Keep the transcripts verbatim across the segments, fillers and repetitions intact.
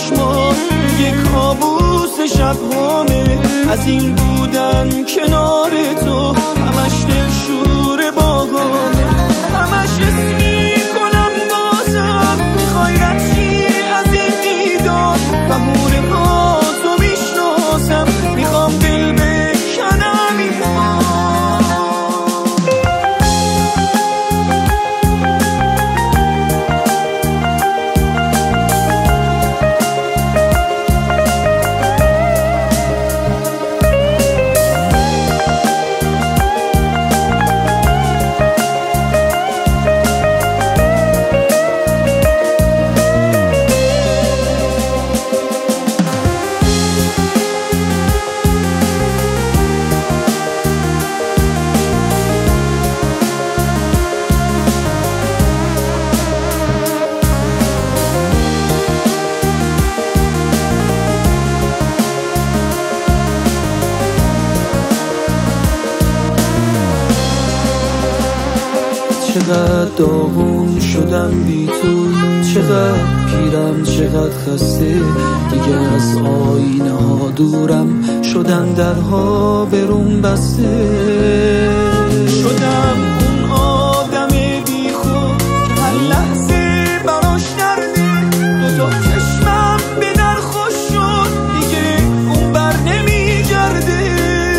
چشما یه کابوس شبهامه، از این بودن کنار تو همش دلشور باهامه، همش اسمی کنم بازم میخوای رفتی از این دیدار، بهونه ها تو میشناسم میخوام دل بکنم این چقدر داغون شدم بی تو، چقدر پیرم چقدر خسته، دیگه از آینه ها دورم شدن درها برون بسته، شدم اون آدم بی خود که هر لحظه براش درده، دو تا چشمم به در خوش شد دیگه اون بر نمی گرده،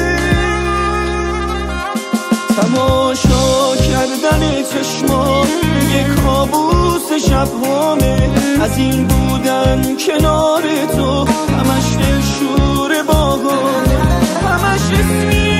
تماشا کردن چشما یه کابوس شبهامه، از این بودن کنار تو همش دلشور باهامه، همش اسمی